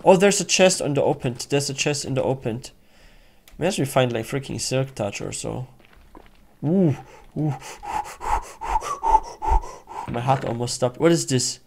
Oh, there's a chest on the opened. There's a chest in the opened. Maybe we find like freaking silk touch or so. Ooh. Ooh. My heart almost stopped. What is this?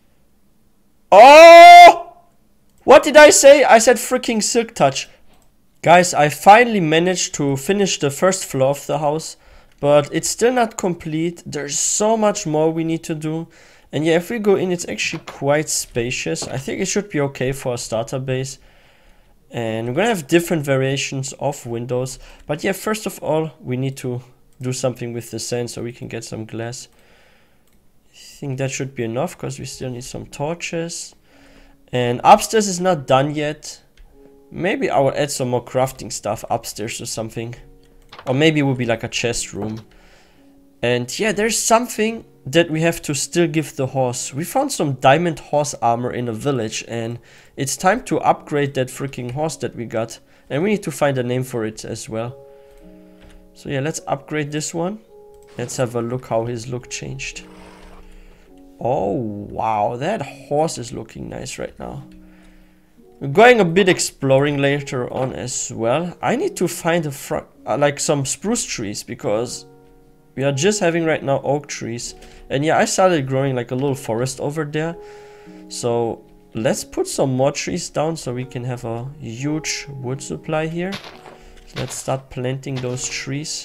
Oh! What did I say? I said freaking silk touch. Guys, I finally managed to finish the first floor of the house, but it's still not complete. There's so much more we need to do. And yeah, if we go in, it's actually quite spacious. I think it should be okay for a starter base. And we're gonna have different variations of windows. But yeah, first of all, we need to do something with the sand so we can get some glass. I think that should be enough because we still need some torches. And upstairs is not done yet. Maybe I will add some more crafting stuff upstairs or something. Or maybe it will be like a chest room. And yeah, there's something that we have to still give the horse. We found some diamond horse armor in a village, and it's time to upgrade that freaking horse that we got. And we need to find a name for it as well. So yeah, let's upgrade this one. Let's have a look how his look changed. Oh wow, that horse is looking nice right now. We're going a bit exploring later on as well. I need to find like some spruce trees because we are just having right now oak trees. And yeah, I started growing like a little forest over there. So let's put some more trees down so we can have a huge wood supply here. So let's start planting those trees.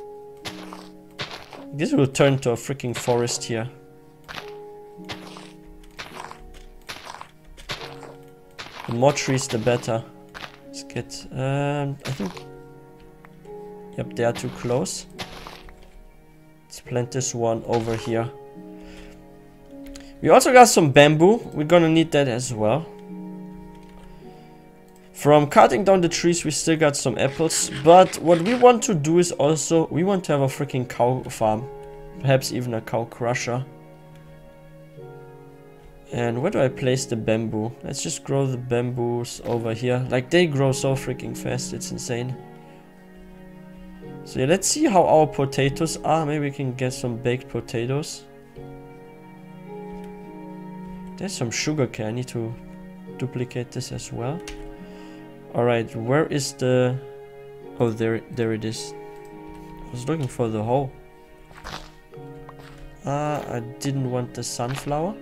This will turn to a freaking forest here. The more trees, the better. Let's get, I think, yep, they are too close. Let's plant this one over here. We also got some bamboo. We're gonna need that as well. From cutting down the trees, we still got some apples. But what we want to do is also, we want to have a freaking cow farm. Perhaps even a cow crusher. And where do I place the bamboo? Let's just grow the bamboos over here. Like, they grow so freaking fast, it's insane. So yeah, let's see how our potatoes are. Maybe we can get some baked potatoes. There's some sugar cane. I need to duplicate this as well. Alright, where is the... Oh, there it is. I was looking for the hole. I didn't want the sunflower.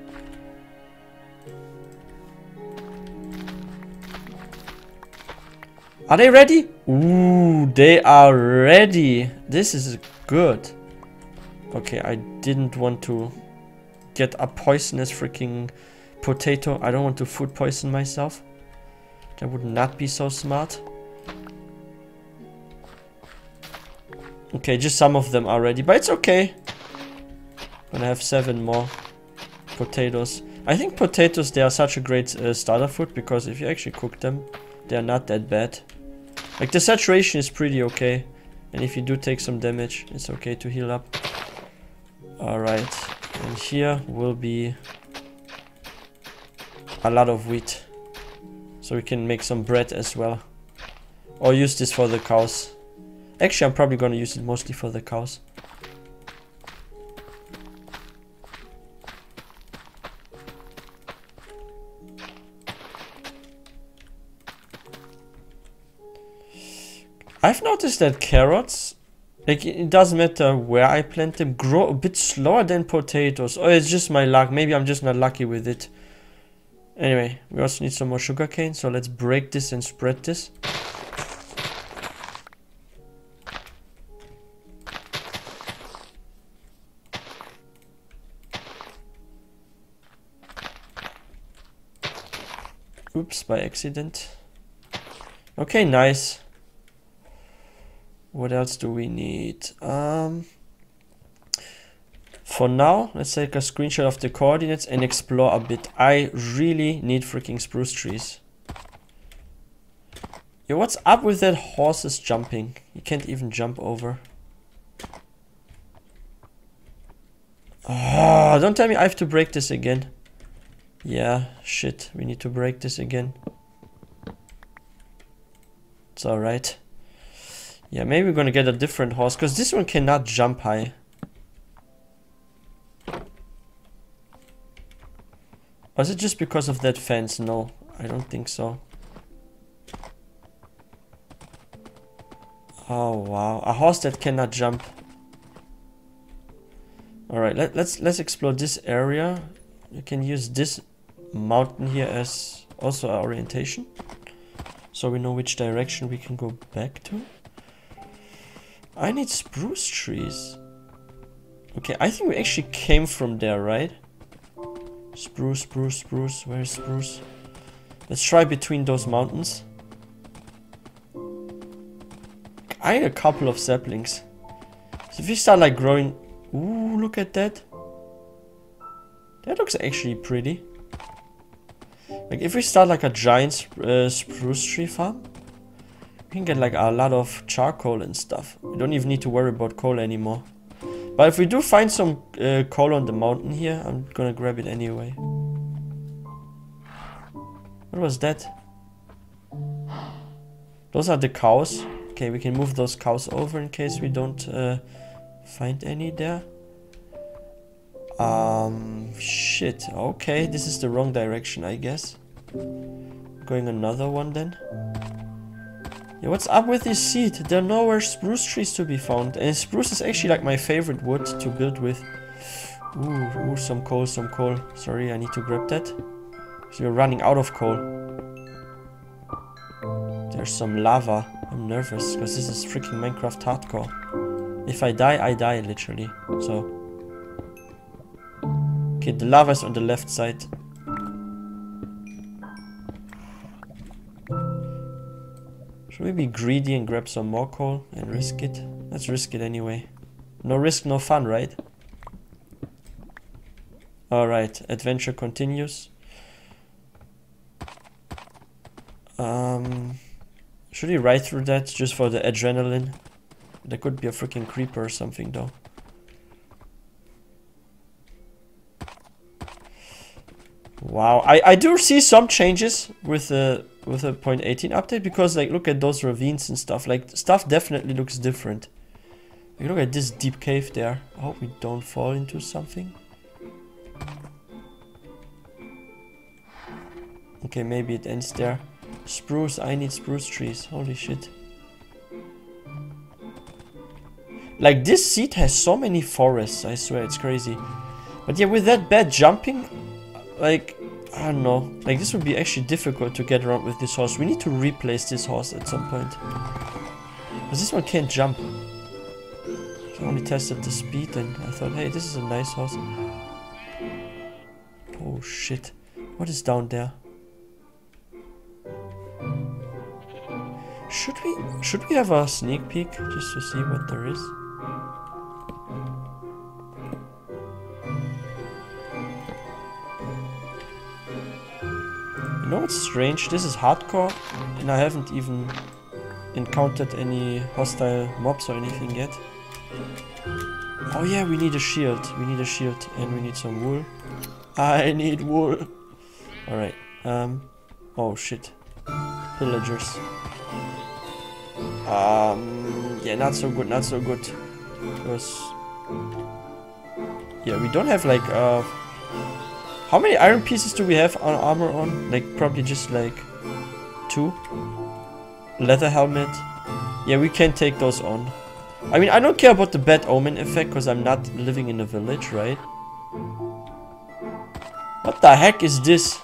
Are they ready? Ooh, they are ready. This is good. Okay, I didn't want to get a poisonous freaking potato. I don't want to food poison myself. That would not be so smart. Okay, just some of them are ready, but it's okay. Gonna have 7 more potatoes. I think potatoes, they are such a great starter food because if you actually cook them, they are not that bad. Like, the saturation is pretty okay. And if you do take some damage, it's okay to heal up. Alright. And here will be a lot of wheat. So we can make some bread as well. Or use this for the cows. Actually, I'm probably gonna use it mostly for the cows. I've noticed that carrots, like, it doesn't matter where I plant them, grow a bit slower than potatoes. Or it's just my luck. Maybe I'm just not lucky with it. Anyway, we also need some more sugarcane, so let's break this and spread this. Oops, by accident. Okay, nice. What else do we need? For now, let's take a screenshot of the coordinates and explore a bit. I really need freaking spruce trees. Yo, what's up with that horses jumping? You can't even jump over. Oh, don't tell me I have to break this again. Yeah, shit, we need to break this again. It's alright. Yeah, maybe we're gonna get a different horse, because this one cannot jump high. Or is it just because of that fence? No, I don't think so. Oh wow, a horse that cannot jump. Alright, let's explore this area. You can use this mountain here as also our orientation. So we know which direction we can go back to. I need spruce trees. Okay, I think we actually came from there, right? Spruce, spruce, spruce. Where's spruce? Let's try between those mountains. I need a couple of saplings. So if we start like growing... Ooh, look at that. That looks actually pretty. Like if we start like a giant spruce tree farm, we can get like a lot of charcoal and stuff. We don't even need to worry about coal anymore. But if we do find some coal on the mountain here, I'm gonna grab it anyway. What was that? Those are the cows. Okay, we can move those cows over in case we don't find any there. Shit. Okay, this is the wrong direction, I guess. Going another one then. Yeah, what's up with this seed? There are nowhere spruce trees to be found. And spruce is actually like my favorite wood to build with. Ooh, some coal, some coal. Sorry, I need to grab that. So we're running out of coal. There's some lava. I'm nervous because this is freaking Minecraft hardcore. If I die literally. So. Okay, the lava is on the left side. Should we be greedy and grab some more coal and risk it? Let's risk it anyway. No risk, no fun, right? Alright, adventure continues. Should we ride through that just for the adrenaline? There could be a freaking creeper or something though. Wow, I do see some changes with the 0.18 update because like look at those ravines and stuff. Like stuff definitely looks different. Like, look at this deep cave there. I hope we don't fall into something. Okay, maybe it ends there. Spruce, I need spruce trees. Holy shit. Like this seed has so many forests, I swear, it's crazy. But yeah, with that bad jumping, like, I don't know. Like this would be actually difficult to get around with this horse. We need to replace this horse at some point. Because this one can't jump. So I only tested the speed and I thought, hey, this is a nice horse. Oh shit. What is down there? Should we have a sneak peek just to see what there is? You know what's strange? This is hardcore and I haven't even encountered any hostile mobs or anything yet. Oh yeah, we need a shield. We need a shield and we need some wool. I need wool. Alright. Oh shit. Pillagers. Yeah, not so good, not so good. Because... yeah, we don't have like, how many iron pieces do we have on armor on? Like, probably just like 2. Leather helmet. Yeah, we can take those on. I mean, I don't care about the bad omen effect because I'm not living in a village, right? What the heck is this?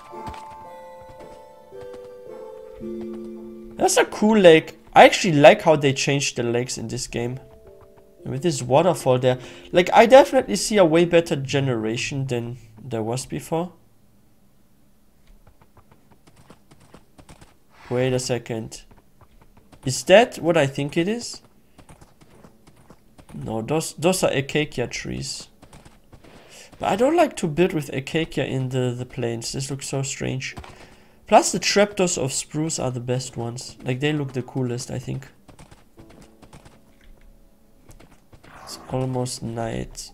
That's a cool lake. I actually like how they changed the lakes in this game. And with this waterfall there. Like, I definitely see a way better generation than there was before. Wait a second. Is that what I think it is? No, those are acacia trees. But I don't like to build with acacia in the plains. This looks so strange. Plus the trapdoors of spruce are the best ones. Like they look the coolest, I think. It's almost night.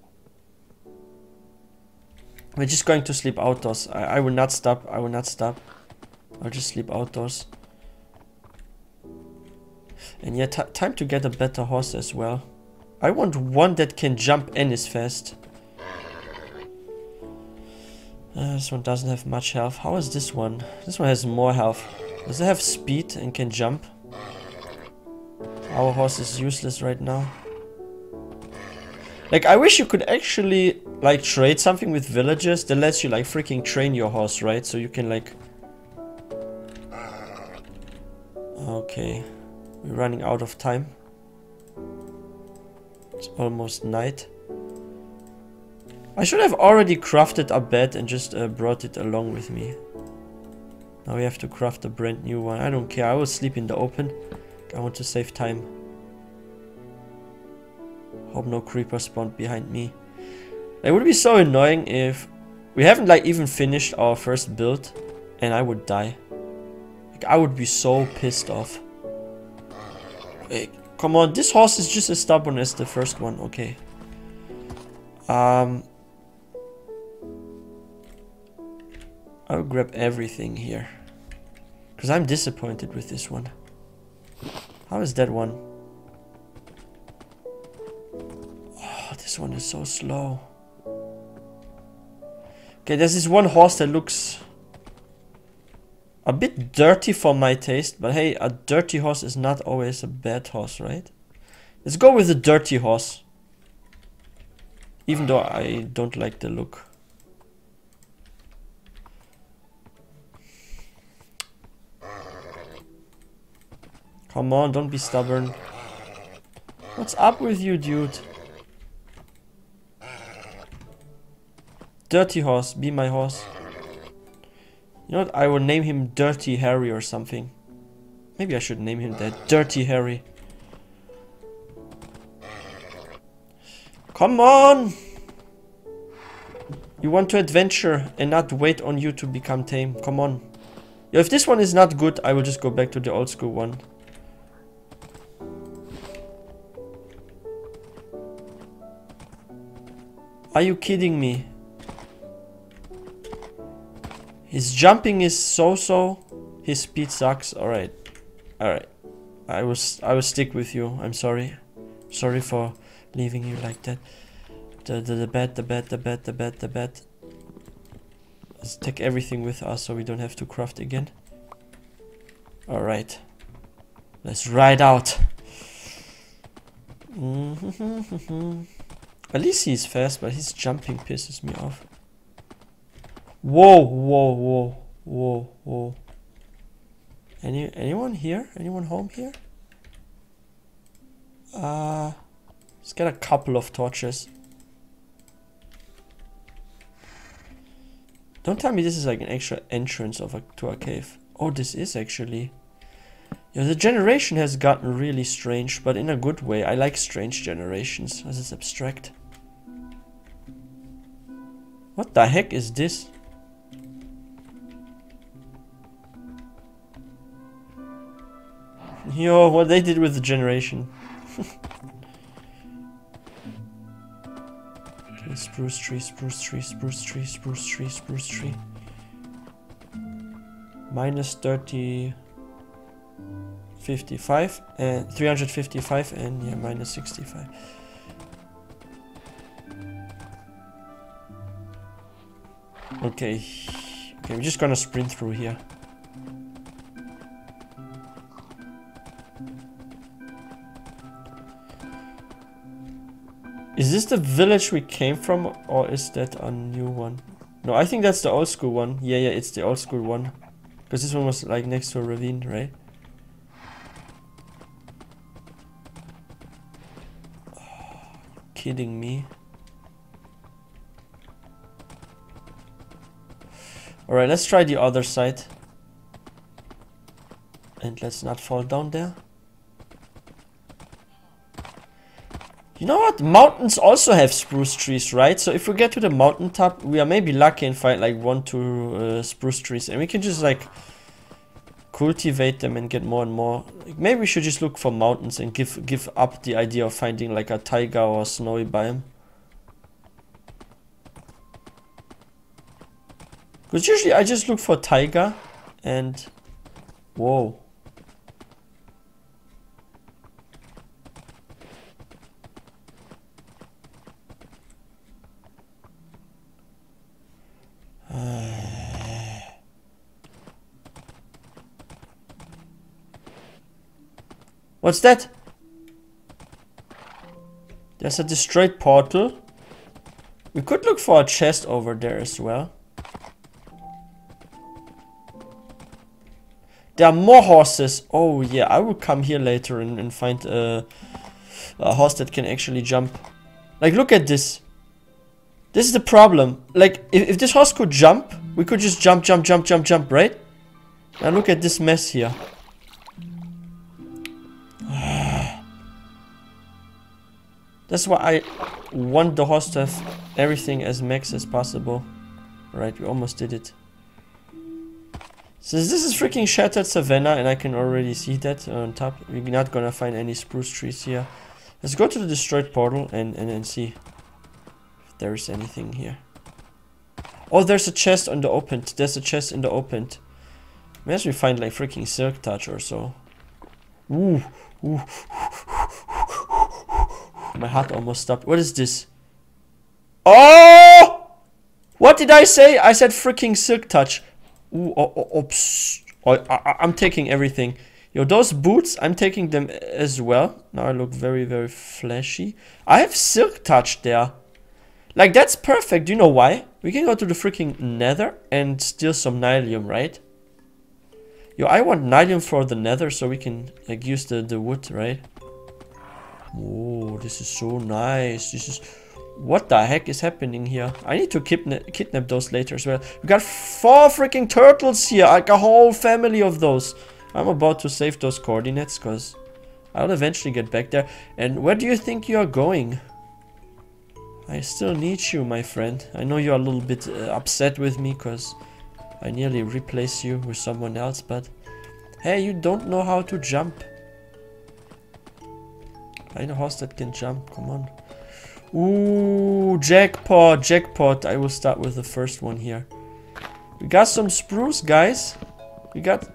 We're just going to sleep outdoors. I will not stop. I will not stop. I'll just sleep outdoors. And yeah, time to get a better horse as well. I want one that can jump and is fast. This one doesn't have much health. How is this one? This one has more health. Does it have speed and can jump? Our horse is useless right now. Like, I wish you could actually, like, trade something with villagers that lets you, like, freaking train your horse, right? So you can, like... Okay. We're running out of time. It's almost night. I should have already crafted a bed and just brought it along with me. Now we have to craft a brand new one. I don't care. I will sleep in the open. I want to save time. Hope no creeper spawned behind me. It would be so annoying if we haven't like even finished our first build and I would die. Like, I would be so pissed off. Hey, come on, this horse is just as stubborn as the first one. Okay. I'll grab everything here. Because I'm disappointed with this one. How is that one? Oh, this one is so slow. Okay, there's this one horse that looks a bit dirty for my taste. But hey, a dirty horse is not always a bad horse, right? Let's go with the dirty horse. Even though I don't like the look. Come on, don't be stubborn. What's up with you, dude? Dirty horse, be my horse. You know what? I will name him Dirty Harry or something. Maybe I should name him that. Dirty Harry. Come on! You want to adventure and not wait on you to become tame. Come on. Yeah, if this one is not good, I will just go back to the old school one. Are you kidding me? His jumping is so-so. His speed sucks. Alright. Alright. I will stick with you. I'm sorry. Sorry for leaving you like that. The bed. Let's take everything with us so we don't have to craft again. Alright. Let's ride out. At least he's fast, but his jumping pisses me off. Whoa, whoa, whoa, whoa, whoa. Anyone here? Anyone home here? Let's get a couple of torches. Don't tell me this is like an extra entrance to a cave. Oh, this is actually. Yeah, the generation has gotten really strange, but in a good way. I like strange generations, as it's abstract. What the heck is this? Yo, what they did with the generation. Okay, spruce tree, spruce tree, spruce tree, spruce tree, spruce tree. Minus 30, 55 and 355 and yeah, minus 65. Okay, we're just gonna sprint through here. Is this the village we came from, or is that a new one? No, I think that's the old school one. Yeah, it's the old school one. Because this one was like next to a ravine, right? Oh, you kidding me? Alright, let's try the other side. And let's not fall down there. You know what? Mountains also have spruce trees, right? So if we get to the mountaintop, we are maybe lucky and find like 1-2 spruce trees. And we can just like cultivate them and get more and more. Like, maybe we should just look for mountains and give up the idea of finding like a taiga or snowy biome. Because usually I just look for taiga and... Whoa. What's that? There's a destroyed portal. We could look for a chest over there as well. There are more horses. Oh yeah, I will come here later and find a horse that can actually jump. Like, look at this. This is the problem. Like, if this horse could jump, we could just jump, right? Now look at this mess here. That's why I want the horse to have everything as max as possible. Right, we almost did it. So this is freaking shattered savanna, and I can already see that on top. We're not gonna find any spruce trees here. Let's go to the destroyed portal and see if there is anything here. Oh, there's a chest on the opened. There's a chest in the opened. Maybe we find like freaking silk touch or so. Ooh, ooh. My heart almost stopped. What is this? Oh! What did I say? I said freaking silk touch. Ooh, oops. I'm taking everything. Yo, those boots, I'm taking them as well. Now I look very, very flashy. I have silk touch there. Like, that's perfect. Do you know why? We can go to the freaking nether and steal some nylium, right? Yo, I want nylium for the nether so we can like use the wood, right? Oh, this is so nice. This is... What the heck is happening here? I need to kidnap those later as well. We got 4 freaking turtles here. Like a whole family of those. I'm about to save those coordinates because I'll eventually get back there. And where do you think you are going? I still need you, my friend. I know you're a little bit upset with me because I nearly replaced you with someone else. But hey, you don't know how to jump. I know a horse that can jump. Come on. Ooh, jackpot, jackpot. I will start with the first one here. We got some spruce, guys. We got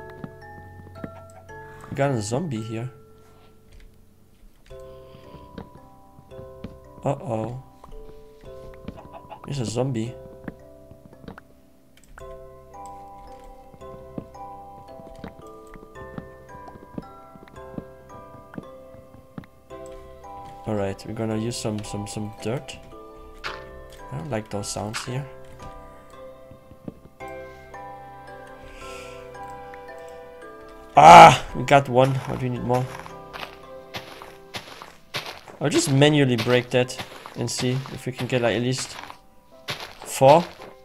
a zombie here. Uh-oh. There's a zombie. Alright, we're gonna use some dirt. I don't like those sounds here. Ah! We got one. What do we need more? I'll just manually break that and see if we can get like at least 4.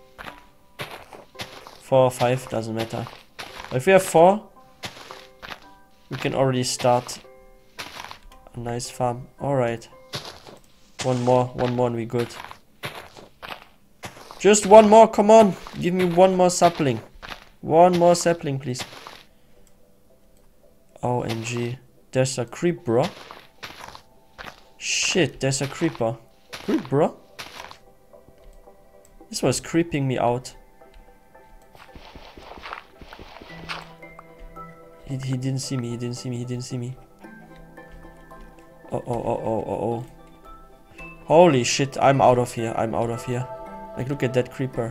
4 or 5, doesn't matter. But if we have 4, we can already start a nice farm. Alright. One more and we good. Just one more, come on. Give me one more sapling. One more sapling, please. OMG. There's a creep, bro. Shit, there's a creeper. Creep, bro. This was creeping me out. He didn't see me, he didn't see me, he didn't see me. Oh. Holy shit, I'm out of here, I'm out of here. Like, look at that creeper.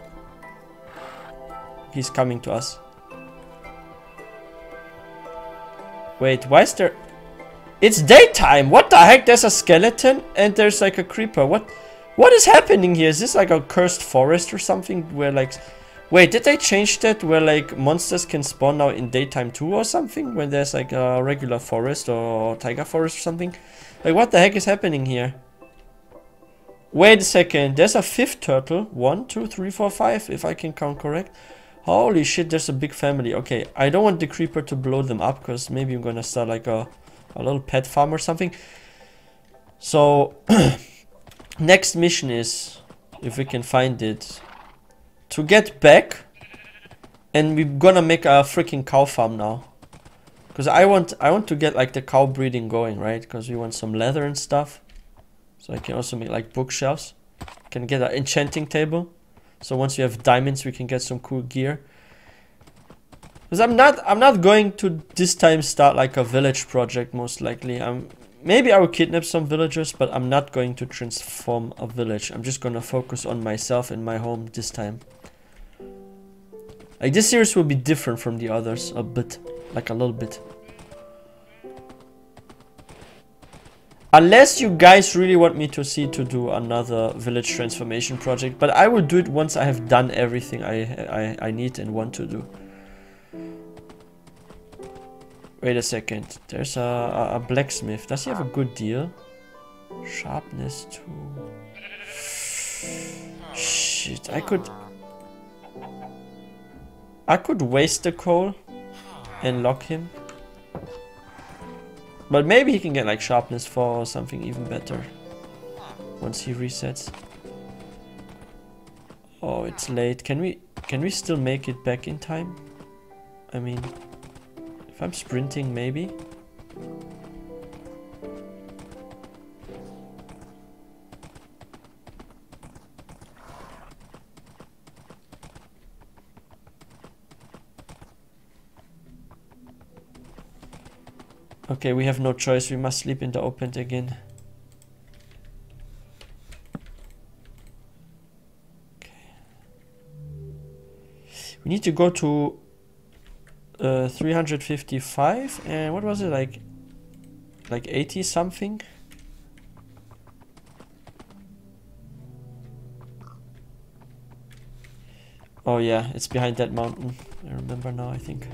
He's coming to us. Wait, why is there... It's daytime! What the heck? There's a skeleton and there's like a creeper. What is happening here? Is this like a cursed forest or something where like... Wait, did they change that where like monsters can spawn now in daytime too or something? When there's like a regular forest or taiga forest or something? Like, what the heck is happening here? Wait a second, there's a 5th turtle. 1, 2, 3, 4, 5, if I can count correct. Holy shit, there's a big family. Okay, I don't want the creeper to blow them up because maybe I'm gonna start like a little pet farm or something. So, next mission is, if we can find it, to get back, and we're gonna make a freaking cow farm now. Because I want to get like the cow breeding going, right? Because we want some leather and stuff. So I can also make like bookshelves. Can get an enchanting table. So once we have diamonds, we can get some cool gear. Because I'm not going to this time start like a village project most likely. Maybe I will kidnap some villagers, but I'm not going to transform a village. I'm just gonna focus on myself and my home this time. Like, this series will be different from the others a bit, like a little bit. Unless you guys really want me to do another village transformation project, but I will do it once I have done everything I need and want to do. Wait a second. There's a blacksmith. Does he have a good deal? Sharpness 2. Shit, I could waste the coal and lock him. But maybe he can get like sharpness 4 or something even better once he resets. Oh, it's late. Can we still make it back in time? I mean, if I'm sprinting, maybe. Okay, we have no choice. We must sleep in the open again. Okay. We need to go to 355 and what was it, like 80 something? Oh yeah, it's behind that mountain. I remember now, I think.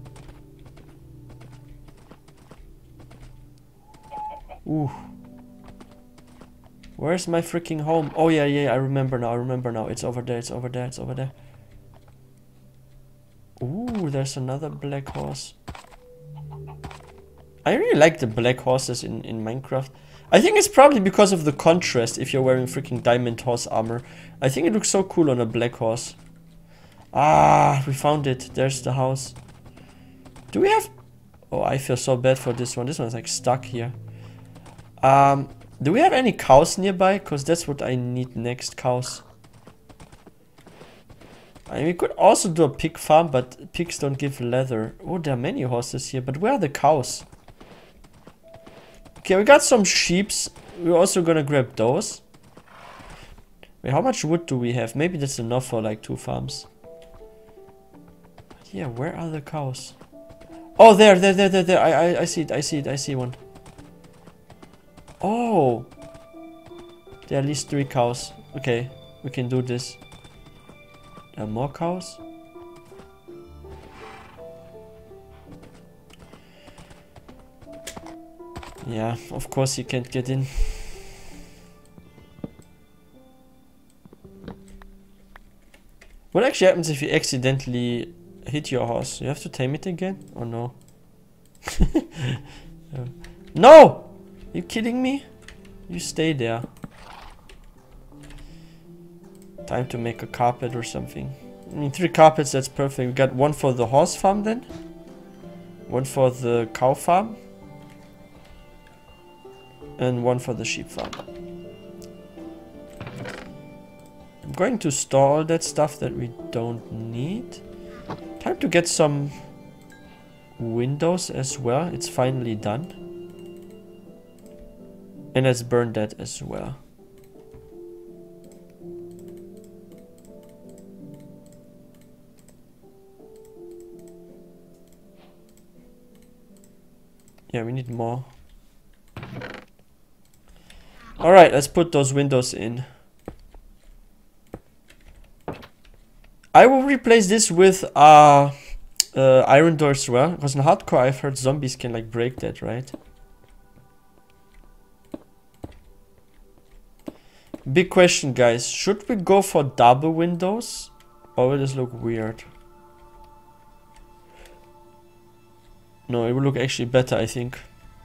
Ooh. Where's my freaking home? Oh yeah, I remember now. It's over there, it's over there. Ooh, there's another black horse. I really like the black horses in Minecraft. I think it's probably because of the contrast if you're wearing freaking diamond horse armor. I think it looks so cool on a black horse. Ah, we found it. There's the house. Do we have... Oh, I feel so bad for this one. This one's like stuck here. Do we have any cows nearby? Because that's what I need next, cows. I mean, we could also do a pig farm, but pigs don't give leather. Oh, there are many horses here, but where are the cows? Okay, we got some sheeps. We're also gonna grab those. Wait, how much wood do we have? Maybe that's enough for like 2 farms. Yeah, where are the cows? Oh, there. I see it. I see one. Oh, there are at least 3 cows. Okay, we can do this. There are more cows? Yeah, of course you can't get in. What actually happens if you accidentally hit your horse? You have to tame it again? Or no? No! You kidding me? You stay there. Time to make a carpet or something. I mean, 3 carpets, that's perfect. We got 1 for the horse farm then. 1 for the cow farm. And 1 for the sheep farm. I'm going to store all that stuff that we don't need. Time to get some windows as well. It's finally done. And let's burn that as well. Yeah, we need more. Alright, let's put those windows in. I will replace this with iron door as well. Because in hardcore I've heard zombies can like break that, right? Big question, guys. Should we go for double windows? Or will this look weird? No, it will look actually better, I think.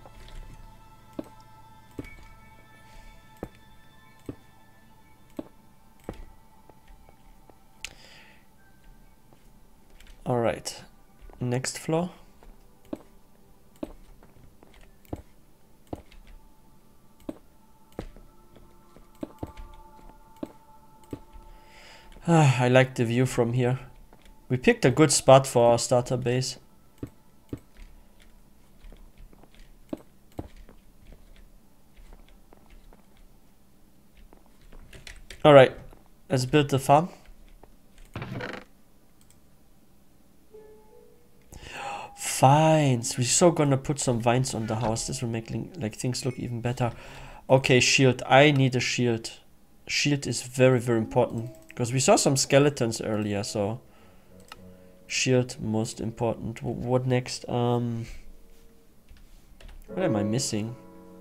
Alright. Next floor. I like the view from here. We picked a good spot for our starter base. Alright, let's build the farm. vines. We're so gonna put some vines on the house. This will make like things look even better. Okay, shield. I need a shield. Shield is very, very important. Because we saw some skeletons earlier, so... Shield, most important. What next? What am I missing?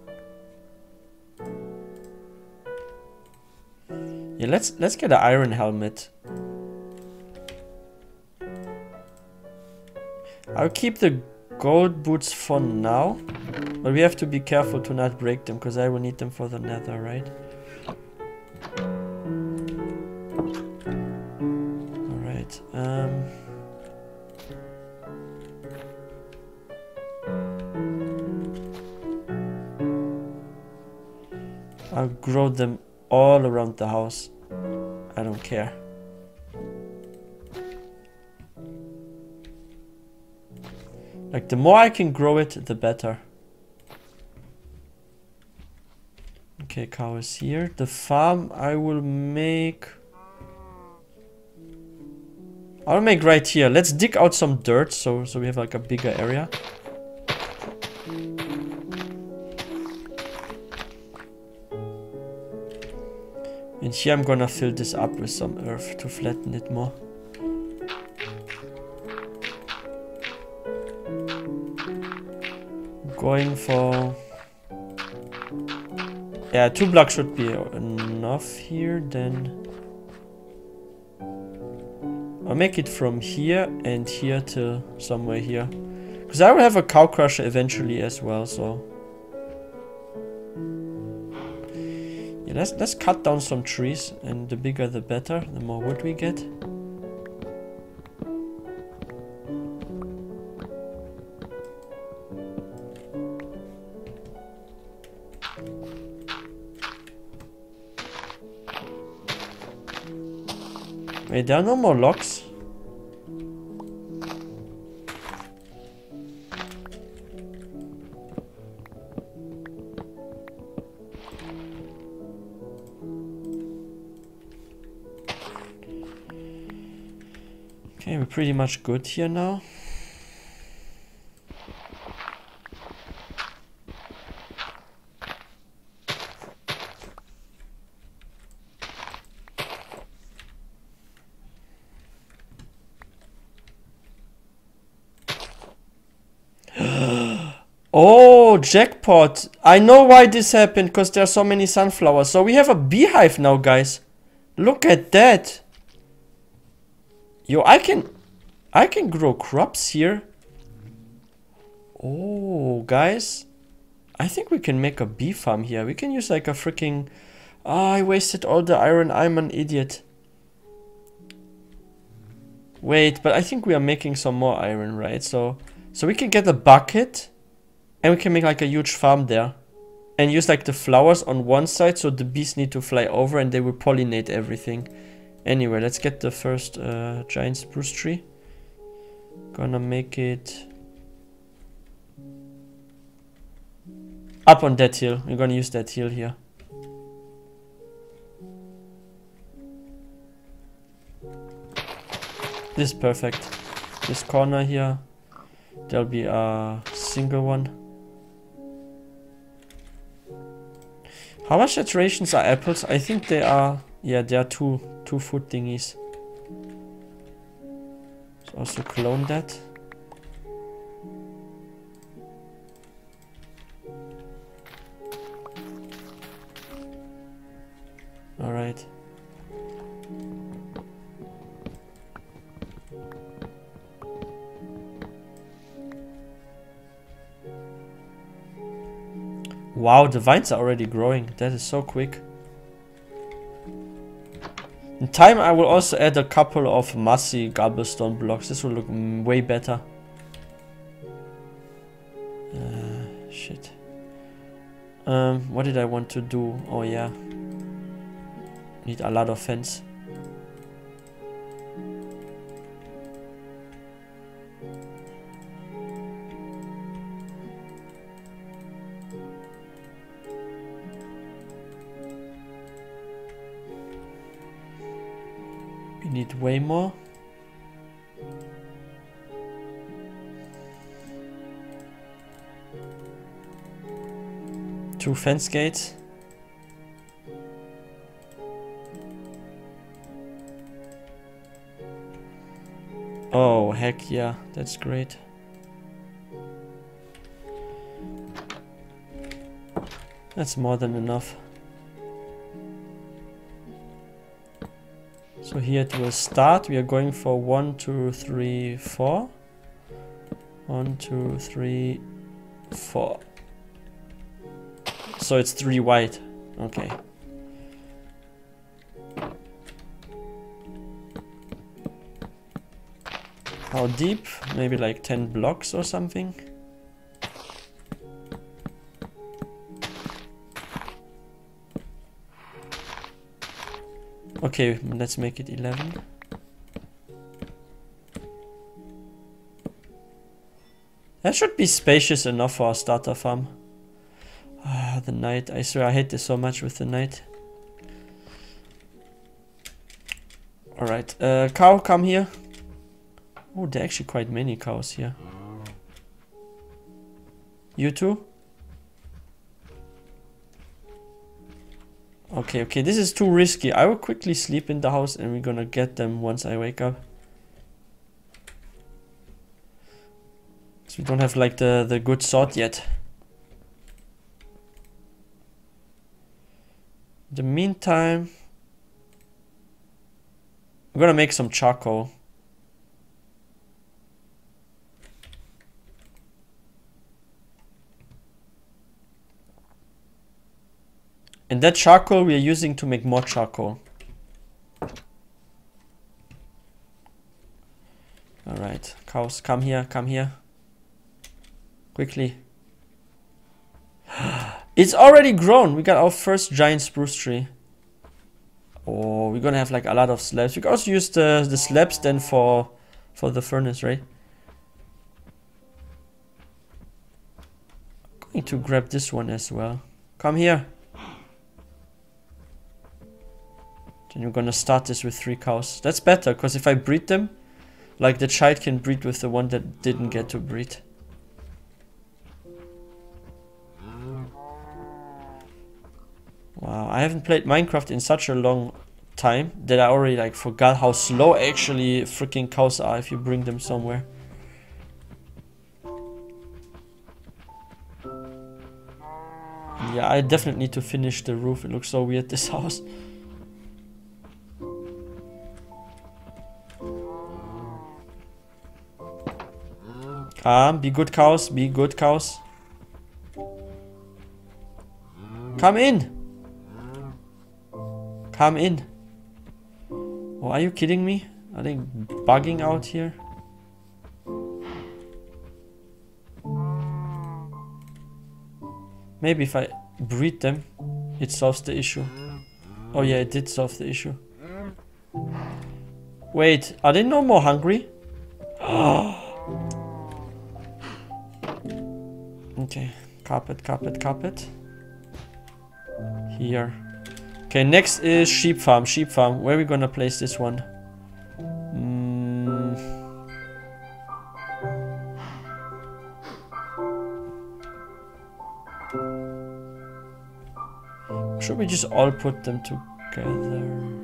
Yeah, let's get an iron helmet. I'll keep the gold boots for now, but we have to be careful to not break them, because I will need them for the nether, right? Alright, I'll grow them all around the house. I don't care. Like, the more I can grow it, the better. Okay, cow is here. The farm I will make... I'll make right here. Let's dig out some dirt so we have like a bigger area. And here I'm gonna fill this up with some earth to flatten it more. Going for... Yeah, 2 blocks should be enough here, then... I'll make it from here and here to somewhere here. Because I will have a cow crusher eventually as well, so... Yeah, let's cut down some trees, and the bigger the better, the more wood we get. Wait, there are no more logs? Okay, we're pretty much good here now. Oh, jackpot. I know why this happened, because there are so many sunflowers. So we have a beehive now, guys. Look at that. Yo, I can grow crops here. Oh, guys. I think we can make a bee farm here. We can use like a freaking... Ah, I wasted all the iron. I'm an idiot. Wait, but I think we are making some more iron, right? So we can get a bucket. And we can make like a huge farm there. And use like the flowers on one side, so the bees need to fly over and they will pollinate everything. Anyway, let's get the first giant spruce tree. Gonna make it up on that hill. We're gonna use that hill here. This is perfect. This corner here, there'll be a single one. How much saturations are apples? I think they are, yeah, they are two food thingies. So also clone that. All right. Wow, the vines are already growing. That is so quick. In time, I will also add a couple of mossy cobblestone blocks. This will look way better. Shit. What did I want to do? Oh yeah. Need a lot of fence. We need way more. 2 fence gates. Oh, heck yeah, that's great. That's more than enough. So here it will start. We are going for 1, 2, 3, 4. 1, 2, 3, 4. So it's 3 wide. Okay. How deep? Maybe like 10 blocks or something. Okay, let's make it 11. That should be spacious enough for a starter farm. Ah, the night. I swear I hate this so much with the night. Alright, cow, come here. Oh, there are actually quite many cows here. You too? Okay, okay, this is too risky. I will quickly sleep in the house and we're gonna get them once I wake up. So we don't have like the good sword yet. In the meantime, we're gonna make some charcoal. And that charcoal we are using to make more charcoal. Alright, cows, come here, come here. Quickly. It's already grown. We got our first giant spruce tree. Oh, we're gonna have like a lot of slabs. We can also use the slabs then for the furnace, right? I'm going to grab this one as well. Come here. Then we're gonna start this with 3 cows. That's better, because if I breed them, like the child can breed with the one that didn't get to breed. Wow, I haven't played Minecraft in such a long time that I already like forgot how slow actually freaking cows are if you bring them somewhere. Yeah, I definitely need to finish the roof. It looks so weird, this house. Be good cows, be good cows. Come in! Come in! Oh, are you kidding me? Are they bugging out here? Maybe if I breed them, it solves the issue. Oh yeah, it did solve the issue. Wait, are they no more hungry? Okay, carpet, carpet, carpet. Here. Okay, next is sheep farm, sheep farm. Where are we gonna place this one? Should we just all put them together?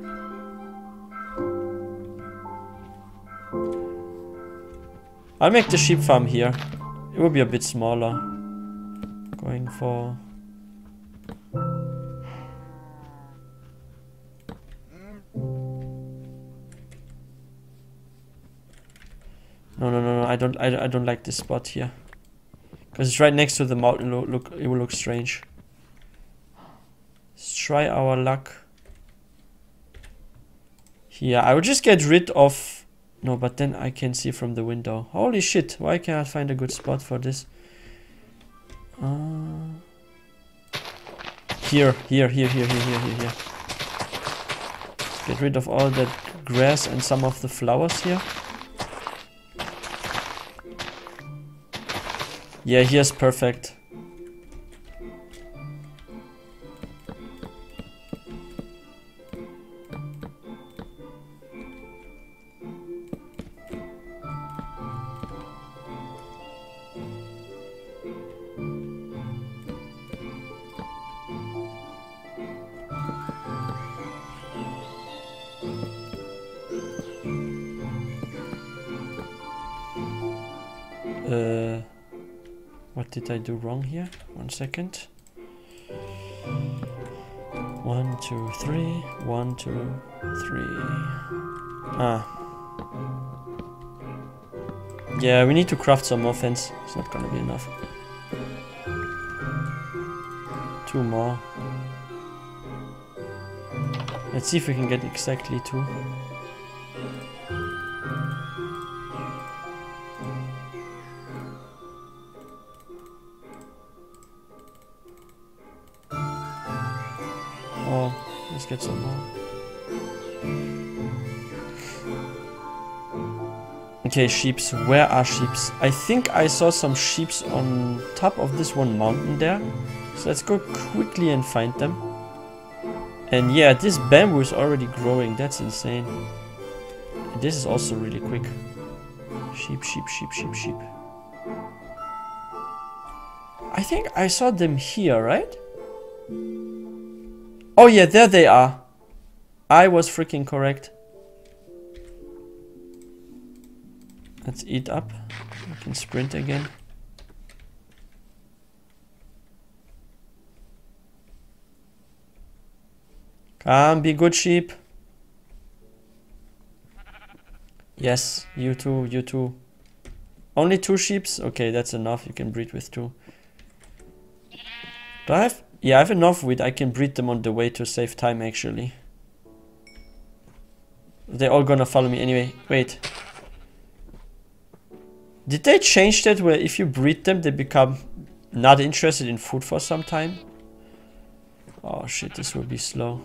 I'll make the sheep farm here. It will be a bit smaller. Going for... No, I don't like this spot here. Because it's right next to the mountain. Look, it will look strange. Let's try our luck. Here, I will just get rid of... No, but then I can see from the window. Holy shit, why can't I find a good spot for this? Here. Get rid of all that grass and some of the flowers here. Yeah, here's perfect. What did I do wrong here? 1 second. 1, 2, 3. 1, 2, 3. Ah. Yeah, we need to craft some more fence. It's not gonna be enough. 2 more. Let's see if we can get exactly 2. Oh, let's get some more. Okay, sheeps. Where are sheeps? I think I saw some sheeps on top of this one mountain there. So let's go quickly and find them. And yeah, this bamboo is already growing. That's insane. And this is also really quick. Sheep, sheep, sheep, sheep, sheep. I think I saw them here, right? Oh yeah, there they are. I was freaking correct. Let's eat up. We can sprint again. Come, be good sheep. Yes, you too, you too. Only 2 sheeps? Okay, that's enough. You can breed with 2. Do I have... Yeah, I have enough wheat. I can breed them on the way to save time, actually. They're all gonna follow me anyway. Wait. Did they change that where if you breed them, they become not interested in food for some time? Oh shit, this will be slow.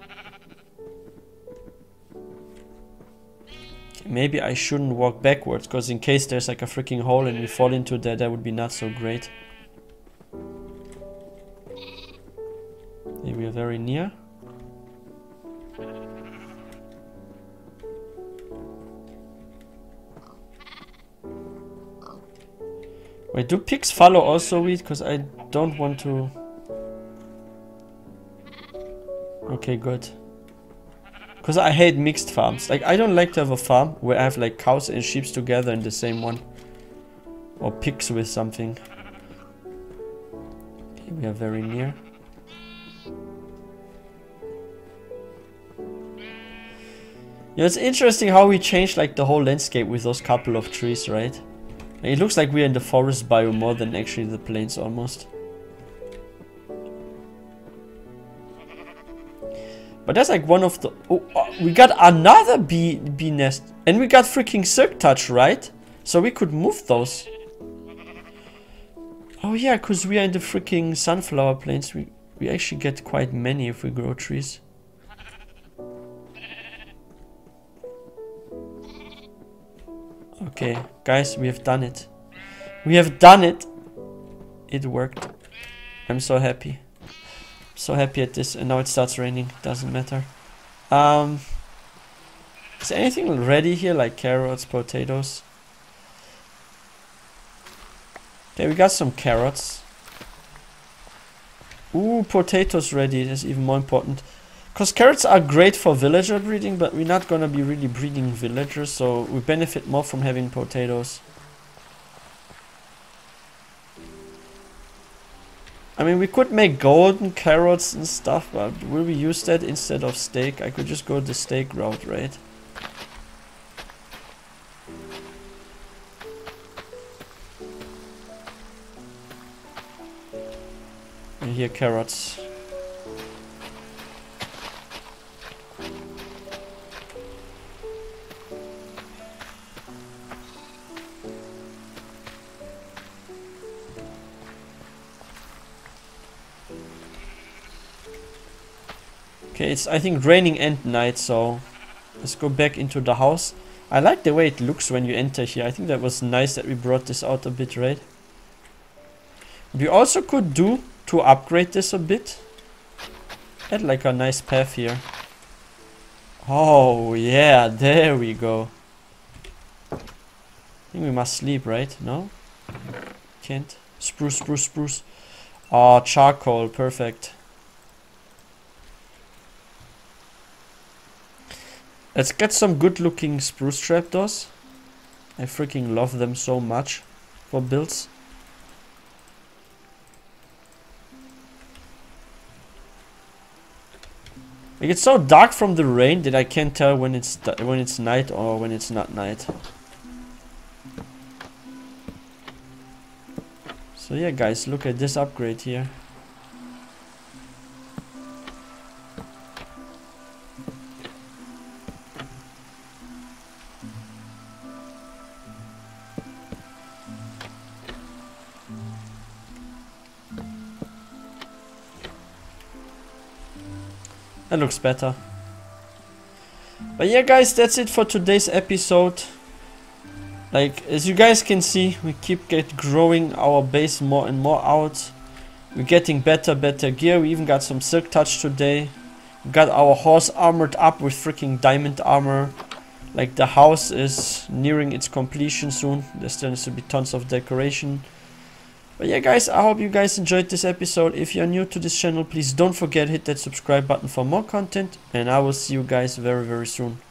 Okay, maybe I shouldn't walk backwards, because in case there's like a freaking hole and we fall into that, that would be not so great. Okay, we are very near. Wait, do pigs follow also wheat? Because I don't want to... Okay, good. Because I hate mixed farms. Like, I don't like to have a farm where I have like cows and sheep together in the same one. Or pigs with something. Okay, we are very near. Yeah, it's interesting how we changed like the whole landscape with those couple of trees, right? It looks like we're in the forest biome more than actually the plains almost. But that's like one of the... Oh, we got another bee nest. And we got freaking silk touch, right? So we could move those. Oh yeah, because we are in the freaking sunflower plains. We actually get quite many if we grow trees. Okay, guys, we have done it. We have done it. It worked. I'm so happy. So happy at this. And now it starts raining. Doesn't matter. Is anything ready here? Like carrots, potatoes? Okay, we got some carrots. Ooh, potatoes ready. That's even more important. Because carrots are great for villager breeding, but we're not gonna be really breeding villagers, so we benefit more from having potatoes. I mean, we could make golden carrots and stuff, but will we use that instead of steak? I could just go the steak route, right? And here, carrots. Okay, it's I think raining and night, so let's go back into the house. I like the way it looks when you enter here. I think that was nice that we brought this out a bit, right? We also could do to upgrade this a bit. Add like a nice path here. Oh yeah, there we go. I think we must sleep, right? No? Can't. Spruce, spruce, spruce. Oh, charcoal, perfect. Let's get some good looking spruce trapdoors. I freaking love them so much. for builds. Like, it's so dark from the rain that I can't tell when it's night or when it's not night. So yeah, guys, look at this upgrade here. That looks better. But yeah, guys, that's it for today's episode. Like, as you guys can see, we keep growing our base more and more out. We're getting better gear. We even got some silk touch today. We got our horse armored up with freaking diamond armor. Like, the house is nearing its completion soon. There still needs to be tons of decoration. But yeah, guys, I hope you guys enjoyed this episode. If you're new to this channel, please don't forget to hit that subscribe button for more content. And I will see you guys very, very soon.